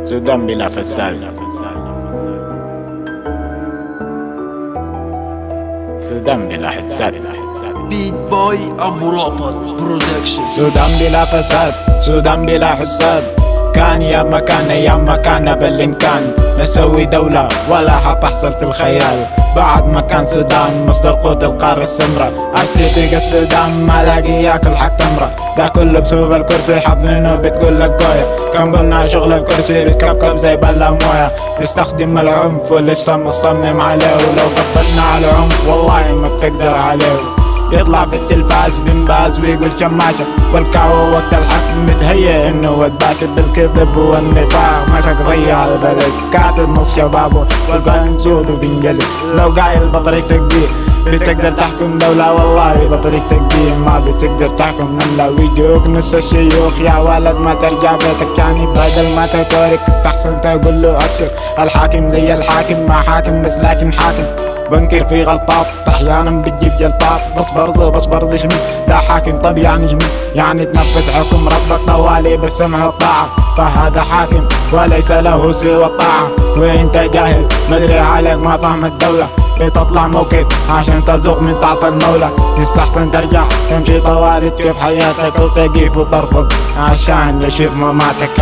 سودان بلا فساد. سودان بلا حساد. بيت بوي أبو رافض برودكشن. سودان بلا فساد، سودان بلا حساد. كان يا مكان ايام ما كان بالامكان نسوي دولة ولا حتحصل في الخيال. بعد ما كان سودان مصدر قوت القارة السمراء، السيدق السودان ما لاقي ياكل حتى امرأة. ده كله بسبب الكرسي، حاضنينه بتقول لك قوية. كم قلنا شغل الكرسي بتكبكب زي بلا مويه. يستخدم العنف ولسه مصمم عليه، ولو قبلنا على العنف والله ما بتقدر عليه. يطلع في التلفاز بنباز ويقول شماشة، والكاو وقت الحكم متهيأ انه وتباشر بالكذب والنفاق. مسك ضيع البلد كاتب نص شبابه والقائم سود وبنجلد. لو قايل بطريقتك دي بتقدر تحكم دولة، والله بطريقتك دي ما بتقدر تحكم نملة. ويجوك نص الشيوخ يا ولد ما ترجع بيتك، يعني بدل ما تتورك استحسن تقول له ابشر. الحاكم زي الحاكم ما حاكم بس لكن حاكم. بنكر في غلطات احيانا بتجيب جلطات، بس برضه شنو لا حاكم. طب يعني شنو؟ يعني تنفذ حكم ربك طوالي بالسمع والطاعة، فهذا حاكم وليس له سوى الطاعة. وانت جاهل مدري عليك ما فهم الدولة، بتطلع موكب عشان تزوق من تحت المولى. يستحسن ترجع تمشي طوالي تشوف حياتك وتقيف وترفض عشان يشوف مماتك.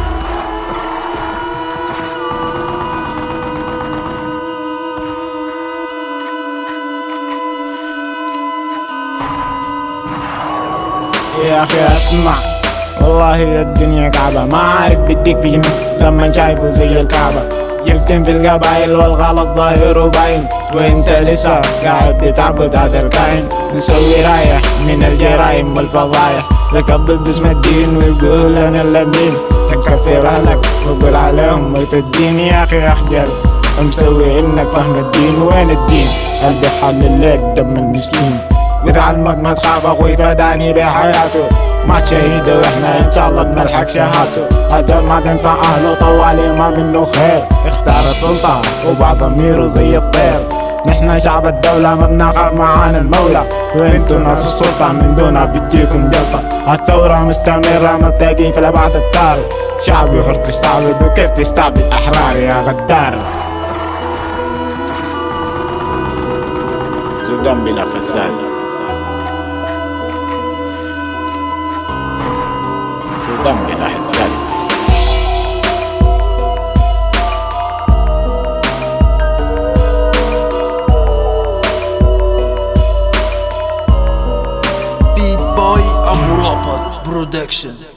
يا اخي اسمع، والله الدنيا كعبة، ما عارف بديك في جنة لما شايفه زي الكعبة. يفتن في القبايل والغلط ظاهر وباين، وانت لسه قاعد بتعبد هذا الكائن. نسوي رايح من الجرايم والفضايح، تكذب باسم الدين ويقول انا الامين. تكفر اهلك وقول عليهم موت الدين. يا اخي اخجل مسوي انك فهم الدين، وين الدين اللي بيحلل لك دم المسكين. وتعلمك ما تخاف اخوي فداني بحياته، ما شهيده واحنا ان شاء الله بنلحق شهادته. هجر ما تنفع اهله طوالي ما منه خير، اختار السلطة وبعض ضميره زي الطير. نحنا شعب الدولة ما بناخذ معانا المولى، وانتو ناس السلطة من دونها بتجيكم جلطة. الثورة مستمرة ما بتلاقي في بعد الدار، شعبي حر تستعبد وكيف تستعبد احرار يا غدار. سودان بلا فساد. سودان بلا حساد. بيت بوي أبو رافض برودكشن.